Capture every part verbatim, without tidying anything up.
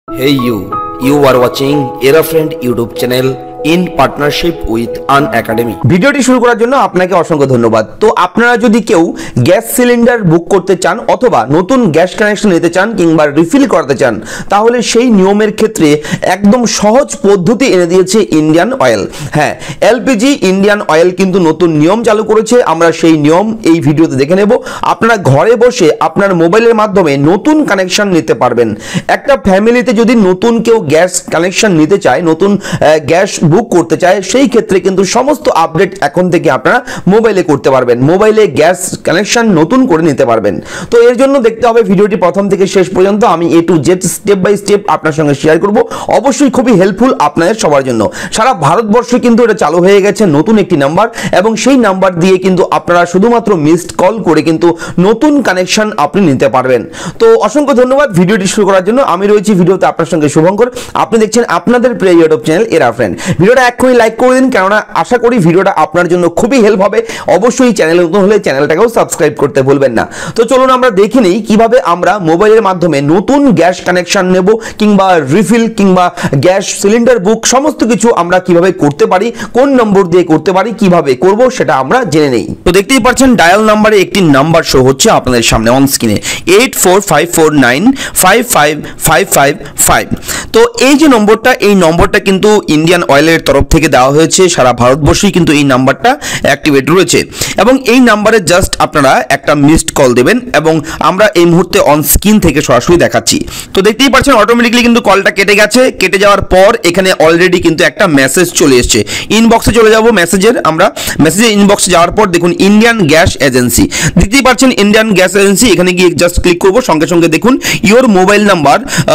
Hey you, you are watching Aerofriend YouTube channel in partnership with An Academy। ভিডিওটি শুরু করার জন্য আপনাকে অসংখ্য ধন্যবাদ। তো আপনারা যদি কেউ গ্যাস সিলিন্ডার বুক করতে চান অথবা নতুন গ্যাস কানেকশন নিতে চান কিংবা রিফিল করতে চান, তাহলে সেই নিয়মের ক্ষেত্রে একদম সহজ পদ্ধতি এনে দিয়েছে ইন্ডিয়ান অয়েল। হ্যাঁ, এলপিজি ইন্ডিয়ান অয়েল কিন্তু নতুন নিয়ম চালু করেছে। আমরা সেই নিয়ম এই ভিডিওতে দেখে নেব। আপনারা ঘরে বসে আপনার মোবাইলের মাধ্যমে নতুন কানেকশন নিতে পারবেন। একটা ফ্যামিলিতে যদি নতুন কেউ গ্যাস কানেকশন নিতে চায়, নতুন গ্যাস বুক করতে চায়, সেই ক্ষেত্রে কিন্তু সমস্ত আপডেট এখন থেকে আপনারা মোবাইলে করতে পারবেন। মোবাইলে গ্যাস কানেকশন নতুন করে নিতে পারবেন। তো এর জন্য দেখতে হবে ভিডিওটি প্রথম থেকে শেষ পর্যন্ত। আমি A to Z step by step আপনার সঙ্গে শেয়ার করব। অবশ্যই খুবই হেল্পফুল আপনাদের সবার জন্য। সারা ভারতবর্ষে কিন্তু এটা চালু হয়ে গেছে নতুন একটি নাম্বার, এবং সেই নাম্বার দিয়ে কিন্তু আপনারা শুধুমাত্র মিসড কল করে কিন্তু নতুন কানেকশন আপনি নিতে পারবেন। তো অসংখ্য ধন্যবাদ ভিডিওটি শুরু করার জন্য। আমি রয়েছি ভিডিওতে আপনার সঙ্গে শুভঙ্কর। আপনি দেখছেন আপনাদের প্রিয় ইউটিউব চ্যানেল এরাফ্রেন্ড। ভিডিওটা এক্ষুনি লাইক করে দিন, কেননা আশা করি ভিডিওটা আপনার জন্য খুবই হেল্প হবে। অবশ্যই চ্যানেলে নতুন হলে চ্যানেলটাকেও সাবস্ক্রাইব করতে ভুলবেন না। তো চলুন আমরা দেখে নিই কিভাবে আমরা মোবাইলের মাধ্যমে নতুন গ্যাস কানেকশন নেব কিংবা রিফিল কিংবা গ্যাস সিলিন্ডার বুক সমস্ত কিছু আমরা কিভাবে করতে পারি, কোন নম্বর দিয়ে করতে পারি, কিভাবে করব সেটা আমরা জেনে নেই। তো দেখতেই পাচ্ছেন ডায়াল নাম্বারে একটি নাম্বার শো হচ্ছে আপনাদের সামনে অন স্ক্রিনে, eight four five four nine five five five five five. তো এই যে নম্বরটা, এই নম্বরটা কিন্তু ইন্ডিয়ান অয়েলের তরফ থেকে দেওয়া হয়েছে। সারা ভারতবর্ষেই কিন্তু এই নাম্বারটা অ্যাক্টিভেট রয়েছে, এবং এই নাম্বারে জাস্ট আপনারা একটা মিসড কল দেবেন, এবং আমরা এই মুহূর্তে অন স্ক্রিন থেকে সরাসরি দেখাচ্ছি। তো দেখতেই পাচ্ছেন অটোমেটিক্যালি কিন্তু কলটা কেটে গেছে। কেটে যাওয়ার পর এখানে অলরেডি কিন্তু একটা মেসেজ চলে এসেছে। ইনবক্সে চলে যাব মেসেজের, আমরা মেসেজের ইনবক্সে যাওয়ার পর দেখুন ইন্ডিয়ান গ্যাস এজেন্সি, দেখতেই পাচ্ছেন ইন্ডিয়ান গ্যাস এজেন্সি। এখানে গিয়ে জাস্ট ক্লিক করব, সঙ্গে সঙ্গে দেখুন your mobile number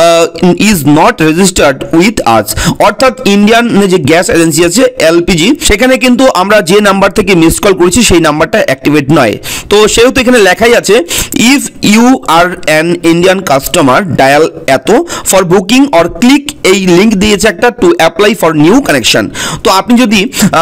is not registered with us, অর্থাৎ ইন্ডিয়ান যে গ্যাস এজেন্সি আছে এলপিজি, সেখানে কিন্তু আমরা যে নাম্বার থেকে মিসড কল করেছি সেই নাম্বারটা অ্যাক্টিভেট নয়। তো সেহেতু এখানে লেখাই আছে if you are an Indian customer dial eight for booking or click, এই লিঙ্ক দিয়েছে একটা to apply for new connection. তো আপনি যদি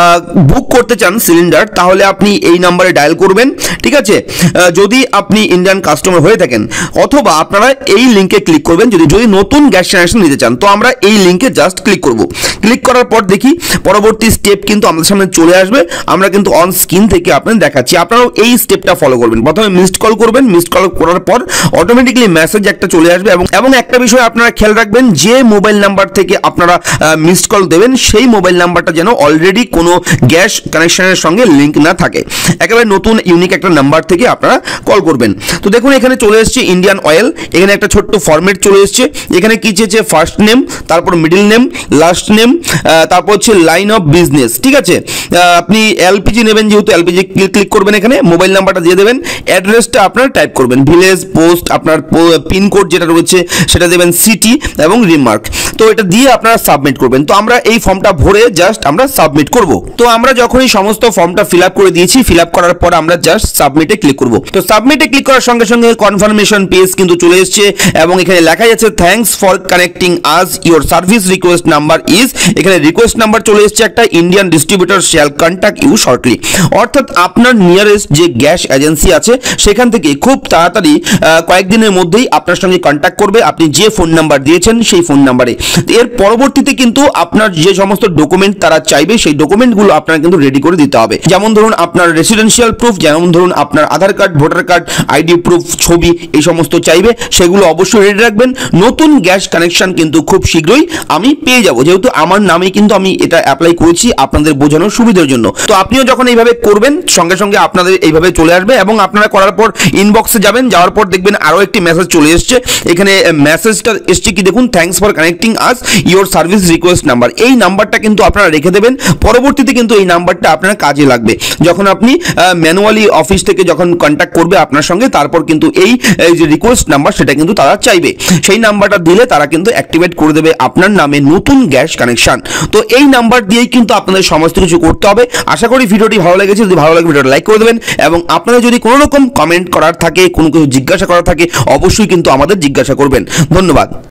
বুক করতে চান সিলিন্ডার, তাহলে আপনি এই নাম্বারে ডায়াল করবেন, ঠিক আছে, যদি আপনি ইন্ডিয়ান কাস্টমার হয়ে থাকেন, অথবা আপনারা এই লিঙ্কে ক্লিক করবেন যদি যদি নতুন গ্যাস কানেকশন নিতে চান। তো আমরা এই লিঙ্কে জাস্ট ক্লিক করব। ক্লিক করার পর দেখি পরবর্তী স্টেপ কিন্তু আমাদের সামনে চলে আসবে। আমরা কিন্তু অন স্ক্রিন থেকে আপনাদের দেখাচ্ছি, আপনারাও এই স্টেপটা ফলো করবেন। প্রথমে মিসড কল করবেন, মিসড কল করার পর অটোমেটিক্যালি মেসেজ একটা চলে আসবে, এবং এবং একটা বিষয় আপনারা খেয়াল রাখবেন, যে মোবাইল নাম্বার থেকে আপনারা মিসড কল দেবেন সেই মোবাইল নাম্বারটা যেন অলরেডি কোনো গ্যাস কানেকশনের সঙ্গে লিঙ্ক না থাকে। একেবারে নতুন ইউনিক একটা নাম্বার থেকে আপনারা কল করবেন। তো দেখুন এখানে চলে এসেছে ইন্ডিয়ান অয়েল। এখানে একটা ছোট্ট ফরম্যাট চলে এসেছে। এখানে কি চেয়েছে, ফার্স্ট নেম, তারপর মিডল নেম, লাস্ট নেম, তারপর হচ্ছে লাইন অফ বিজনেস, ঠিক আছে। আপনি এলপিজি নেবেন, যেহেতু এলপিজি ক্লিক করবেন, এখানে মোবাইল নাম্বারটা দিয়ে দেবেন, অ্যাড্রেসটা আপনারা টাইপ করবেন, ভিলেজ, পোস্ট, আপনার পিনকোড যেটা রয়েছে সেটা দেবেন, সিটি এবং রিমার্ক। তো এটা দিয়ে আপনারা সাবমিট করবেন। তো আমরা এই ফর্মটা ভরে জাস্ট আমরা সাবমিট করব। তো আমরা যখনই সমস্ত ফর্মটা ফিল আপ করে দিয়েছি, ফিল আপ করার পর আমরা জাস্ট সাবমিটে ক্লিক করব। তো সাবমিটে ক্লিক করার সঙ্গে সঙ্গে কনফার্মেশন পেজ কিন্তু চলে এসেছে, এবং এখানে লেখা আছে thanks for connecting us, your service request number is, এখানে রিকোয়েস্ট নাম্বার চলে এসেছে একটা, Indian distributor shall contact you shortly, অর্থাৎ আপনার নিয়ারেস্ট যে গ্যাস এজেন্সি আছে সেখান থেকে খুব তাড়াতাড়ি কয়েকদিনের মধ্যেই আপনার সঙ্গে কন্ট্যাক্ট করবে, আপনি যে ফোন নাম্বার দিয়েছেন সেই ফোন নাম্বারে। এর পরবর্তীতে কিন্তু আপনার যে সমস্ত ডকুমেন্ট তারা চাইবে সেই ডকুমেন্টগুলো আপনার কিন্তু রেডি করে দিতে হবে। যেমন ধরুন আপনার রেসিডেন্সিয়াল প্রুফ, যেমন ধরুন আপনার Aadhaar card, voter card, ID proof, ছবি, এই সমস্ত চাইবে, সেগুলো অবশ্যই রেডি রাখবেন। নতুন গ্যাস কানেকশন কিন্তু খুব শীঘ্রই আমি পেয়ে যাব, যেহেতু আমার নামে কিন্তু আমি এটা অ্যাপ্লাই করেছি আপনাদের বোঝানোর সুবিধার জন্য। তো আপনিও যখন এইভাবে করবেন, সঙ্গে সঙ্গে আপনাদের এইভাবে চলে আসবে, এবং আপনারা করার পর ইনবক্সে যাবেন, যাওয়ার পর দেখবেন আরও একটি মেসেজ চলে এসছে। এখানে মেসেজটা এসছে কি দেখুন, thanks for connecting us, your service request number. এই নাম্বারটা কিন্তু আপনারা রেখে দেবেন, পরবর্তীতে কিন্তু এই নাম্বারটা আপনার কাজে লাগবে। যখন আপনি ম্যানুয়ালি অফিস থেকে যখন কন্ট্যাক্ট করবে আপনার সঙ্গে, তারপর কিন্তু এই যে রিকোয়েস্ট নাম্বার সেটা কিন্তু তারা চাইবে, সেই নাম্বারটা দিলে তারা কিন্তু অ্যাক্টিভেট করে দেবে আপনার নামে নতুন গ্যাস কানেকশন। তো এই নাম্বার দিয়েই কিন্তু আপনাদের সমস্ত কিছু করতে হবে। আশা করি ভিডিওটি ভালো লেগেছে। যদি ভালো লাগে ভিডিওটা লাইক করে দেবেন, এবং আপনাদের যদি কোনো রকম কমেন্ট করার থাকে, কোনো কিছু জিজ্ঞাসা করার থাকে, অবশ্যই কিন্তু আমাদের জিজ্ঞাসা করবেন। ধন্যবাদ।